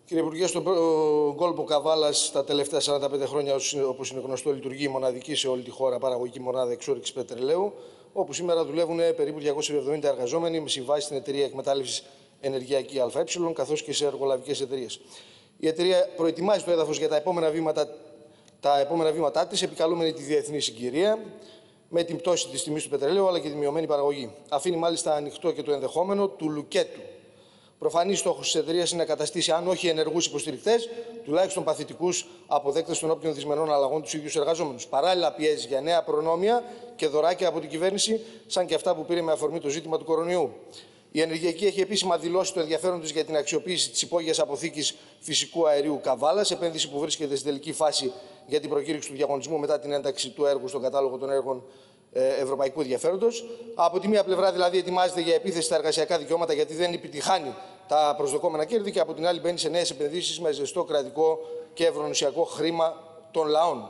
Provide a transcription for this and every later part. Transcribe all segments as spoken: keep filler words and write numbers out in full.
Κύριε Υπουργέ, στον κόλπο Καβάλας τα τελευταία σαράντα πέντε χρόνια, όπως είναι γνωστό, λειτουργεί η μοναδική σε όλη τη χώρα παραγωγική μονάδα εξόρυξης πετρελαίου, όπου σήμερα δουλεύουν περίπου διακόσιοι εβδομήντα εργαζόμενοι με συμβάσεις στην εταιρεία εκμετάλλευσης Ενεργειακή ΑΕ, καθώς και σε εργολαβικές εταιρείες. Η εταιρεία προετοιμάζει το έδαφος για τα επόμενα βήματα, τα επόμενα βήματά της, επικαλούμενη τη διεθνή συγκυρία, με την πτώση της τιμής του πετρελαίου αλλά και τη μειωμένη παραγωγή. Αφήνει μάλιστα ανοιχτό και το ενδεχόμενο του λουκέτου. Προφανής στόχος της εταιρείας είναι να καταστήσει, αν όχι ενεργούς υποστηρικτές, τουλάχιστον παθητικούς αποδέκτες των όποιων δυσμενών αλλαγών τους ίδιους εργαζόμενους. Παράλληλα, πιέζει για νέα προνόμια και δωράκια από την κυβέρνηση, σαν και αυτά που πήρε με αφορμή το ζήτημα του κορονοϊού. Η Ενεργειακή έχει επίσημα δηλώσει το ενδιαφέρον της για την αξιοποίηση της υπόγειας αποθήκης φυσικού αερίου Καβάλας, επένδυση που βρίσκεται στην τελική φάση για την προκήρυξη του διαγωνισμού μετά την ένταξη του έργου στον κατάλογο των έργων ευρωπαϊκού ενδιαφέροντος. Από τη μία πλευρά, δηλαδή, ετοιμάζεται για επίθεση στα εργασιακά δικαιώματα γιατί δεν επιτυχάνει τα προσδοκόμενα κέρδη, και από την άλλη μπαίνει σε νέες επενδύσεις με ζεστό κρατικό και ευρωνοσιακό χρήμα των λαών.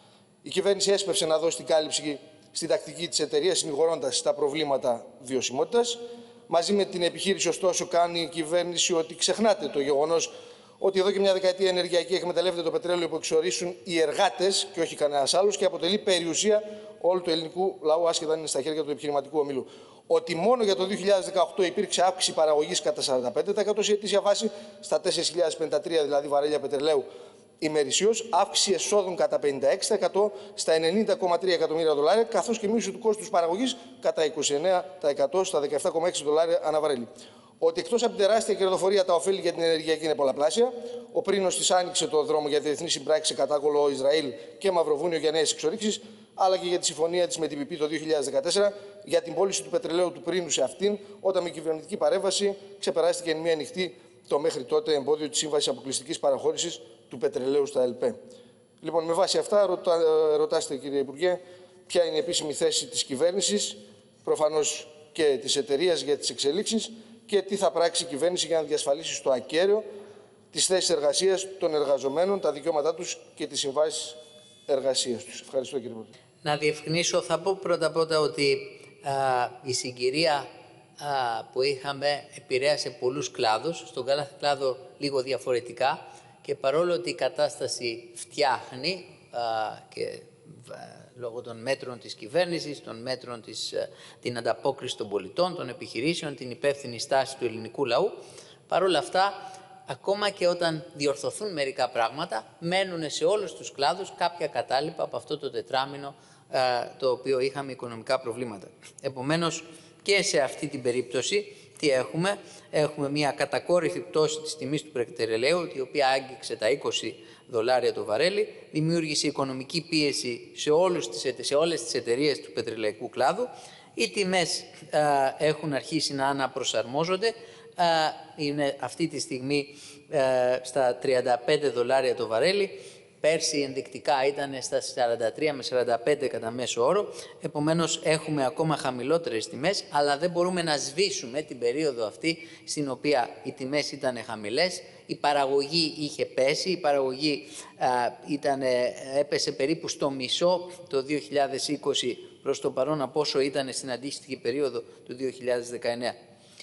Η κυβέρνηση έσπευσε να δώσει την κάλυψη στην τακτική της εταιρείας, συνηγορώντας τα προβλήματα βιωσιμότητας. Μαζί με την επιχείρηση, ωστόσο, κάνει η κυβέρνηση ότι ξεχνάτε το γεγονός ότι εδώ και μια δεκαετία η Ενεργειακή εκμεταλλεύεται το πετρέλαιο που εξορίσουν οι εργάτες και όχι κανένας άλλος και αποτελεί περιουσία όλου του ελληνικού λαού, άσχετα αν είναι στα χέρια του επιχειρηματικού ομίλου. Ότι μόνο για το δύο χιλιάδες δεκαοκτώ υπήρξε αύξηση παραγωγής κατά σαράντα πέντε τοις εκατό σε ετήσια βάση, στα τέσσερις χιλιάδες πενήντα τρία δηλαδή βαρέλια πετρελαίου ημερησίως, αύξηση εσόδων κατά πενήντα έξι τοις εκατό στα ενενήντα κόμμα τρία εκατομμύρια δολάρια, καθώς και μείωση του κόστους παραγωγής κατά είκοσι εννέα τοις εκατό στα δεκαεπτά κόμμα έξι δολάρια ανά βαρέλι. Ότι εκτός από την τεράστια κερδοφορία, τα ωφέλη για την Ενεργειακή είναι πολλαπλάσια. Ο Πρίνος της άνοιξε το δρόμο για διεθνή συμπράξη σε κατάκολο Ισραήλ και Μαυροβούνιο για νέες εξορίξεις, αλλά και για τη συμφωνία της με την πι πι το δύο χιλιάδες δεκατέσσερα για την πώληση του πετρελαίου του Πρίνου σε αυτήν, όταν με κυβερνητική παρέμβαση ξεπεράστηκε εν μία ανοιχτή το μέχρι τότε εμπόδιο της σύμβασης αποκλειστικής παραχώρησης του πετρελαίου στα ΕΛΠΕ. Λοιπόν, με βάση αυτά, ρωτά, ρωτάστε, κύριε Υπουργέ, ποια είναι η επίσημη θέση της κυβέρνησης, προφανώς και της εταιρείας, για τις εξελίξεις, και τι θα πράξει η κυβέρνηση για να διασφαλίσει στο ακέραιο τις θέσεις εργασίας των εργαζομένων, τα δικαιώματά τους και τις συμβάσεις εργασίας τους. Ευχαριστώ, κύριε Υπουργέ. Να διευκρινίσω, θα πω πρώτα-πρώτα ότι α, η συγκυρία α, που είχαμε επηρέασε πολλούς κλάδους, στον κάθε κλάδο λίγο διαφορετικά, και παρόλο ότι η κατάσταση φτιάχνει α, και α, λόγω των μέτρων της κυβέρνησης, των μέτρων της, την ανταπόκριση των πολιτών, των επιχειρήσεων, την υπεύθυνη στάση του ελληνικού λαού, παρόλα αυτά, ακόμα και όταν διορθωθούν μερικά πράγματα, μένουν σε όλους τους κλάδους κάποια κατάλοιπα από αυτό το τετράμινο ε, το οποίο είχαμε οικονομικά προβλήματα. Επομένως, και σε αυτή την περίπτωση, τι έχουμε? Έχουμε μια κατακόρυφη πτώση της τιμής του πετρελαίου, η οποία άγγιξε τα είκοσι δολάρια το βαρέλι, δημιούργησε οικονομική πίεση σε, όλους τις, σε όλες τις εταιρείες του πετρελαϊκού κλάδου. Οι τιμές ε, έχουν αρχίσει να αναπροσαρμόζονται. Ε, είναι αυτή τη στιγμή ε, στα τριάντα πέντε δολάρια το βαρέλι. Πέρσι ενδεικτικά ήταν στα σαράντα τρία με σαράντα πέντε κατά μέσο όρο. Επομένως έχουμε ακόμα χαμηλότερες τιμές, αλλά δεν μπορούμε να σβήσουμε την περίοδο αυτή στην οποία οι τιμές ήταν χαμηλές. Η παραγωγή είχε πέσει, η παραγωγή α, ήταν, έπεσε περίπου στο μισό το δύο χιλιάδες είκοσι προς το παρόν από όσο ήταν στην αντίστοιχη περίοδο του δύο χιλιάδες δεκαεννέα.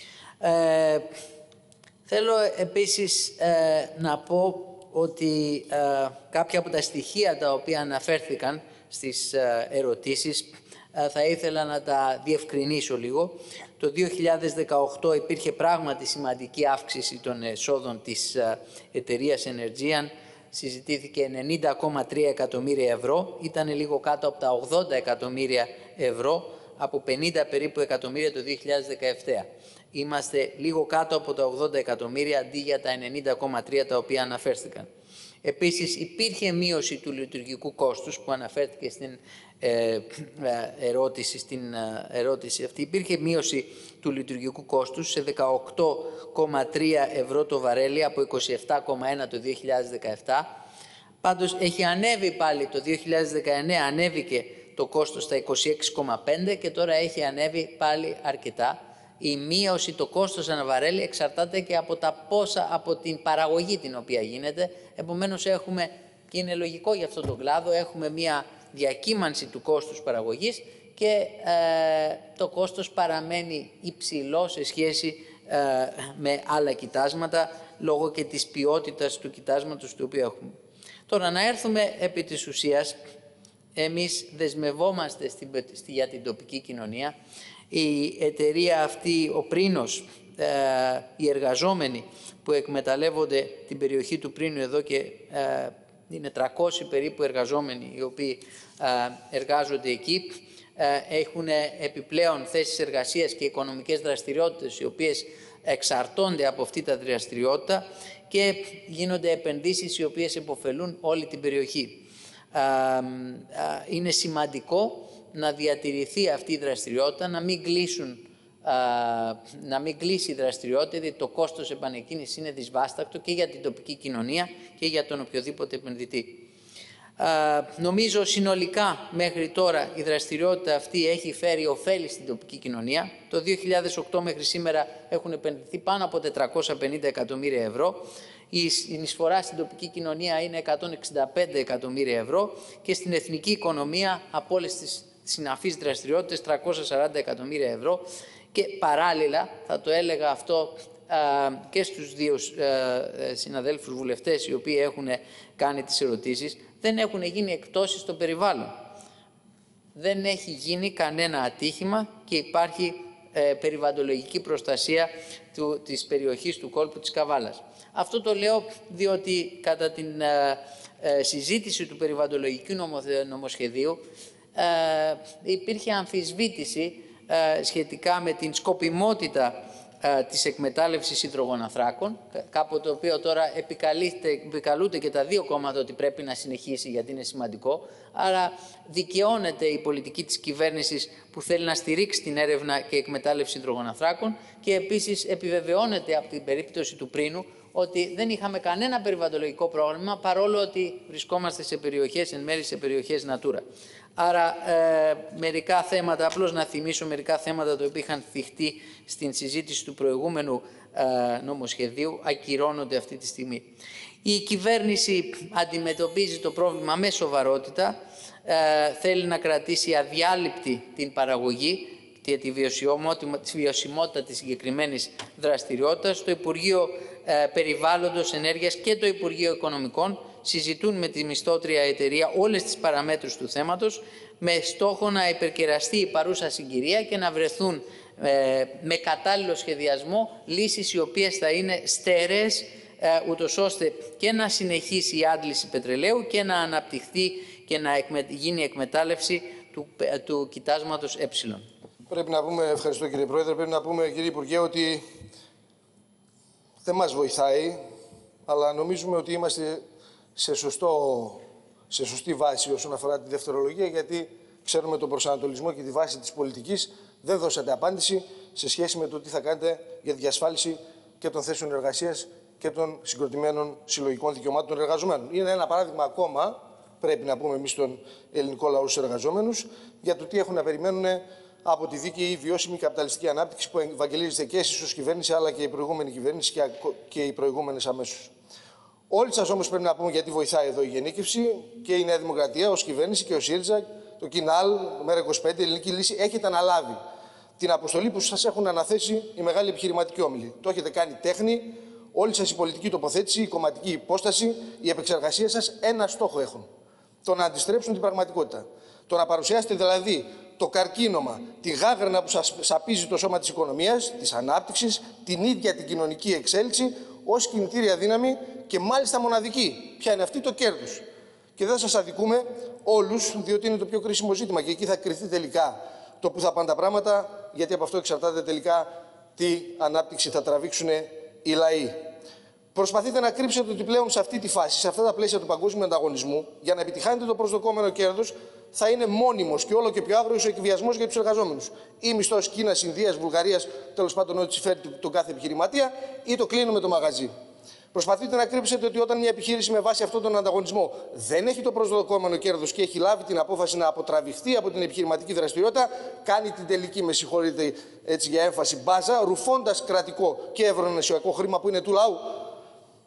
Ε, θέλω επίσης ε, να πω ότι ε, κάποια από τα στοιχεία τα οποία αναφέρθηκαν στις ε, ερωτήσεις ε, θα ήθελα να τα διευκρινίσω λίγο. Το δύο χιλιάδες δεκαοκτώ υπήρχε πράγματι σημαντική αύξηση των εσόδων της ε, εταιρείας Energean. Συζητήθηκε ενενήντα κόμμα τρία εκατομμύρια ευρώ, ήταν λίγο κάτω από τα ογδόντα εκατομμύρια ευρώ, από πενήντα περίπου εκατομμύρια το δύο χιλιάδες δεκαεπτά. Είμαστε λίγο κάτω από τα ογδόντα εκατομμύρια αντί για τα ενενήντα κόμμα τρία τα οποία αναφέρθηκαν. Επίσης υπήρχε μείωση του λειτουργικού κόστους που αναφέρθηκε στην ε, ερώτηση, στην ερώτηση αυτή. Υπήρχε μείωση του λειτουργικού κόστους σε δεκαοκτώ κόμμα τρία ευρώ το βαρέλι από είκοσι επτά κόμμα ένα το δύο χιλιάδες δεκαεπτά. Πάντως έχει ανέβει πάλι το δύο χιλιάδες δεκαεννέα, ανέβηκε το κόστος στα είκοσι έξι κόμμα πέντε και τώρα έχει ανέβει πάλι αρκετά. Η μείωση, το κόστος ανά βαρέλι εξαρτάται και από τα πόσα, από την παραγωγή την οποία γίνεται. Επομένως έχουμε, και είναι λογικό για αυτόν τον κλάδο, έχουμε μια διακύμανση του κόστους παραγωγής και ε, το κόστος παραμένει υψηλό σε σχέση με άλλα κοιτάσματα, λόγω και της ποιότητας του κοιτάσματος το οποίο έχουμε. Τώρα, να έρθουμε επί της ουσίας, εμείς δεσμευόμαστε στην, για την τοπική κοινωνία. Η εταιρεία αυτή, ο Πρίνος, ε, οι εργαζόμενοι που εκμεταλλεύονται την περιοχή του Πρίνου εδώ και ε, είναι τριακόσιοι περίπου εργαζόμενοι οι οποίοι ε, εργάζονται εκεί, ε, έχουν επιπλέον θέσεις εργασίας και οικονομικές δραστηριότητες οι οποίες εξαρτώνται από αυτή τα δραστηριότητα και γίνονται επενδύσεις οι οποίες υποφελούν όλη την περιοχή. Είναι σημαντικό να διατηρηθεί αυτή η δραστηριότητα, να μην κλείσουν, να μην κλείσει η δραστηριότητα, γιατί το κόστος επανεκκίνησης είναι δυσβάστακτο και για την τοπική κοινωνία και για τον οποιοδήποτε επενδυτή. Νομίζω συνολικά μέχρι τώρα η δραστηριότητα αυτή έχει φέρει ωφέλη στην τοπική κοινωνία. Το δύο χιλιάδες οκτώ μέχρι σήμερα έχουν επενδυθεί πάνω από τετρακόσια πενήντα εκατομμύρια ευρώ. Η συνεισφορά στην τοπική κοινωνία είναι εκατόν εξήντα πέντε εκατομμύρια ευρώ και στην εθνική οικονομία από όλες τις συναφείς δραστηριότητες τριακόσια σαράντα εκατομμύρια ευρώ. Και παράλληλα, θα το έλεγα αυτό και στους δύο συναδέλφους βουλευτές οι οποίοι έχουν κάνει τις ερωτήσεις, δεν έχουν γίνει εκπτώσεις στο περιβάλλον. Δεν έχει γίνει κανένα ατύχημα και υπάρχει ε, περιβαλλοντολογική προστασία του, της περιοχής του κόλπου της Καβάλας. Αυτό το λέω διότι κατά την ε, ε, συζήτηση του περιβαλλοντολογικού νομο, νομοσχεδίου ε, υπήρχε αμφισβήτηση ε, σχετικά με την σκοπιμότητα της εκμετάλλευσης υδρογοναθράκων, κάπου το οποίο τώρα επικαλούνται και τα δύο κόμματα ότι πρέπει να συνεχίσει γιατί είναι σημαντικό, άρα δικαιώνεται η πολιτική της κυβέρνησης που θέλει να στηρίξει την έρευνα και εκμετάλλευση υδρογοναθράκων και επίσης επιβεβαιώνεται από την περίπτωση του Πρίνου ότι δεν είχαμε κανένα περιβαλλοντολογικό πρόβλημα παρόλο ότι βρισκόμαστε σε περιοχές, εν μέρει σε περιοχές Natura. Άρα ε, μερικά θέματα, απλώς να θυμίσω μερικά θέματα τα οποία είχαν θυχτεί στην συζήτηση του προηγούμενου ε, νομοσχεδίου, ακυρώνονται αυτή τη στιγμή. Η κυβέρνηση αντιμετωπίζει το πρόβλημα με σοβαρότητα, ε, θέλει να κρατήσει αδιάλειπτη την παραγωγή και τη βιωσιμότητα της συγκεκριμένης δραστηριότητας. Το Υπουργείο ε, Περιβάλλοντος, Ενέργειας και το Υπουργείο Οικονομικών συζητούν με τη μισθότρια εταιρεία όλες τις παραμέτρους του θέματος με στόχο να υπερκεραστεί η παρούσα συγκυρία και να βρεθούν ε, με κατάλληλο σχεδιασμό λύσεις οι οποίες θα είναι στέρεες ε, ούτως ώστε και να συνεχίσει η άντληση πετρελαίου και να αναπτυχθεί και να εκμε, γίνει εκμετάλλευση του, ε, του κοιτάσματος ε. Πρέπει να πούμε, ευχαριστώ κύριε Πρόεδρε, πρέπει να πούμε κύριε Υπουργέ ότι δεν μας βοηθάει, αλλά νομίζουμε ότι είμαστε σε, σωστό, σε σωστή βάση όσον αφορά τη δευτερολογία, γιατί ξέρουμε τον προσανατολισμό και τη βάση της πολιτικής. Δεν δώσατε απάντηση σε σχέση με το τι θα κάνετε για τη διασφάλιση και των θέσεων εργασίας και των συγκροτημένων συλλογικών δικαιωμάτων των εργαζομένων. Είναι ένα παράδειγμα ακόμα, πρέπει να πούμε εμείς τον ελληνικό λαό στους εργαζόμενους, για το τι έχουν να περιμένουν από τη δίκαιη βιώσιμη καπιταλιστική ανάπτυξη που ευαγγελίζεται και εσείς ως κυβέρνηση, αλλά και η προηγούμενη κυβέρνηση και οι προηγούμενες αμέσως. Όλοι σας όμως πρέπει να πούμε γιατί βοηθάει εδώ η γενίκευση και η Νέα Δημοκρατία ως κυβέρνηση και ο ΣΥΡΙΖΑ, το ΚΙΝΑΛ, το ΜΕΡΑ είκοσι πέντε, η Ελληνική Λύση, έχετε αναλάβει την αποστολή που σας έχουν αναθέσει οι μεγάλοι επιχειρηματικοί όμιλοι. Το έχετε κάνει τέχνη, όλη σας η πολιτική τοποθέτηση, η κομματική υπόσταση, η επεξεργασία σας ένα στόχο έχουν. Το να αντιστρέψουν την πραγματικότητα. Το να παρουσιάσετε δηλαδή το καρκίνωμα, τη γάγρανα που σας σαπίζει το σώμα της οικονομίας, της ανάπτυξης, την ίδια την κοινωνική εξέλιξη, ως κινητήρια δύναμη και μάλιστα μοναδική. Ποια είναι αυτή? Το κέρδος. Και δεν σας αδικούμε όλους, διότι είναι το πιο κρίσιμο ζήτημα και εκεί θα κριθεί τελικά το που θα πάνε τα πράγματα, γιατί από αυτό εξαρτάται τελικά τι ανάπτυξη θα τραβήξουν οι λαοί. Προσπαθείτε να κρύψετε ότι πλέον σε αυτή τη φάση, σε αυτά τα πλαίσια του παγκόσμιου ανταγωνισμού, για να επιτυχάνετε το προσδοκόμενο κέρδος, θα είναι μόνιμος και όλο και πιο άγριος ο εκβιασμός για τους εργαζόμενους. Ή μισθός Κίνας, Ινδίας, Βουλγαρίας, τέλος πάντων ό,τι συμφέρει τον κάθε επιχειρηματία, ή το κλείνουμε το μαγαζί. Προσπαθείτε να κρύψετε ότι όταν μια επιχείρηση με βάση αυτόν τον ανταγωνισμό δεν έχει το προσδοκόμενο κέρδος και έχει λάβει την απόφαση να αποτραβηχθεί από την επιχειρηματική δραστηριότητα, κάνει την τελική, με συγχωρείτε έτσι για έμφαση, μπάζα, ρουφώντας κρατικό και ευρωενωσιακό χρήμα που είναι του λαού.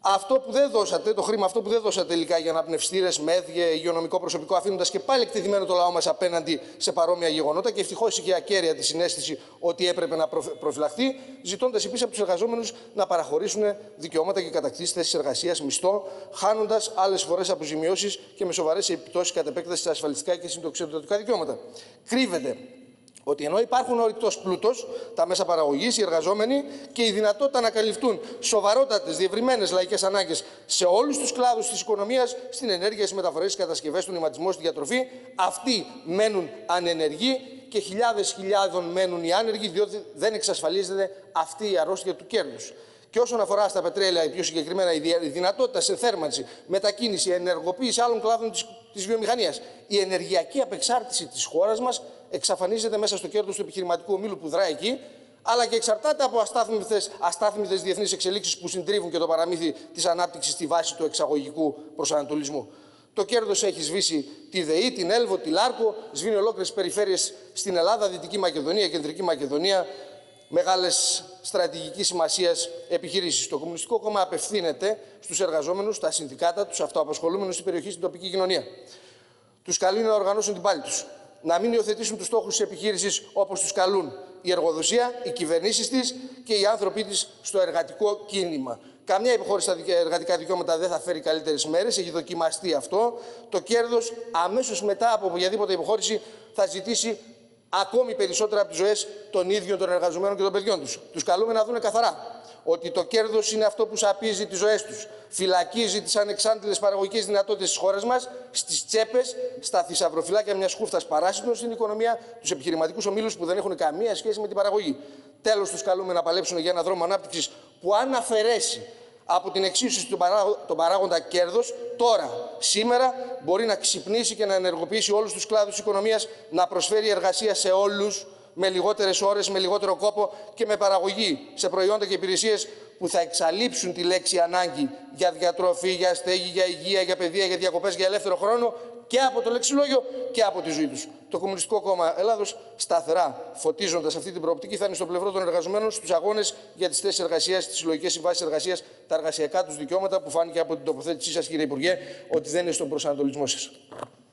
Αυτό που δεν δώσατε, το χρήμα αυτό που δεν δώσατε τελικά για αναπνευστήρες, ΜΕΘ, για υγειονομικό προσωπικό, αφήνοντας και πάλι εκτεθειμένο το λαό μας απέναντι σε παρόμοια γεγονότα, και ευτυχώς είχε ακέραια τη συναίσθηση ότι έπρεπε να προφυλαχθεί, ζητώντας επίσης από τους εργαζόμενους να παραχωρήσουν δικαιώματα και κατακτήσεις θέσεις εργασίας, μισθό, χάνοντας άλλες φορές αποζημιώσεις και με σοβαρές επιπτώσεις κατ' επέκταση στα ασφαλιστικά και συνταξιοδοτικά δικαιώματα. Κρύβεται ότι ενώ υπάρχουν ορυκτός πλούτος, τα μέσα παραγωγής, οι εργαζόμενοι και η δυνατότητα να καλυφθούν σοβαρότατες, διευρυμένες λαϊκές ανάγκες σε όλους τους κλάδους της οικονομίας, στην ενέργεια, στις μεταφορές, στις κατασκευές, στον ηματισμό, στη διατροφή, αυτοί μένουν ανενεργοί και χιλιάδες χιλιάδων μένουν οι άνεργοι, διότι δεν εξασφαλίζεται αυτή η αρρώστια του κέρδους. Και όσον αφορά στα πετρέλαια, πιο συγκεκριμένα η δυνατότητα σε θέρμανση, μετακίνηση, ενεργοποίηση άλλων κλάδων της, της βιομηχανίας, η ενεργειακή απεξάρτηση της χώρας μας εξαφανίζεται μέσα στο κέρδος του επιχειρηματικού ομίλου που δράει εκεί, αλλά και εξαρτάται από αστάθμιτες, αστάθμιτες διεθνείς εξελίξεις που συντρίβουν και το παραμύθι της ανάπτυξης στη βάση του εξαγωγικού προσανατολισμού. Το κέρδος έχει σβήσει τη ΔΕΗ, την Έλβο, τη Λάρκο, σβήνει ολόκληρες περιφέρειες στην Ελλάδα, Δυτική Μακεδονία, Κεντρική Μακεδονία, μεγάλες στρατηγικής σημασίας επιχειρήσεις. Το Κομμουνιστικό Κόμμα απευθύνεται στους εργαζόμενους, στα συνδικάτα, τους αυτοαπασχολούμενους στην περιοχή, στην τοπική κοινωνία. Τους καλεί να οργανώσουν την πάλη τους, να μην υιοθετήσουν τους στόχους της επιχείρησης όπως τους καλούν η εργοδοσία, οι κυβερνήσεις της και οι άνθρωποι της στο εργατικό κίνημα. Καμιά υποχώρηση στα εργατικά δικαιώματα δεν θα φέρει καλύτερες μέρες, έχει δοκιμαστεί αυτό. Το κέρδος αμέσως μετά από οποιαδήποτε υποχώρηση θα ζητήσει ακόμη περισσότερα από τις ζωές των ίδιων των εργαζομένων και των παιδιών τους. Τους καλούμε να δουν καθαρά ότι το κέρδος είναι αυτό που σαπίζει τις ζωές τους, φυλακίζει τις ανεξάντλητες παραγωγικές δυνατότητες της χώρας μας, στις τσέπες, στα θησαυροφυλάκια μιας χούφτας παράσιτων στην οικονομία, τους επιχειρηματικούς ομίλους που δεν έχουν καμία σχέση με την παραγωγή. Τέλος, τους καλούμε να παλέψουν για έναν δρόμο ανάπτυξης που, αν αφαιρέσει από την εξίσωση των παράγοντα κέρδος, τώρα, σήμερα, μπορεί να ξυπνήσει και να ενεργοποιήσει όλους τους κλάδους της οικονομίας, να προσφέρει εργασία σε όλους, με λιγότερες ώρες, με λιγότερο κόπο και με παραγωγή σε προϊόντα και υπηρεσίες που θα εξαλείψουν τη λέξη ανάγκη για διατροφή, για στέγη, για υγεία, για παιδεία, για διακοπές, για ελεύθερο χρόνο και από το λεξιλόγιο και από τη ζωή τους. Το Κομμουνιστικό Κόμμα Ελλάδος, σταθερά φωτίζοντας αυτή την προοπτική, θα είναι στο πλευρό των εργαζομένων στους αγώνες για τις θέσεις εργασίας, τις συλλογικές συμβάσεις εργασίας, τα εργασιακά τους δικαιώματα, που φάνηκε από την τοποθέτησή σας, κύριε Υπουργέ, ότι δεν είναι στον προσανατολισμό σας.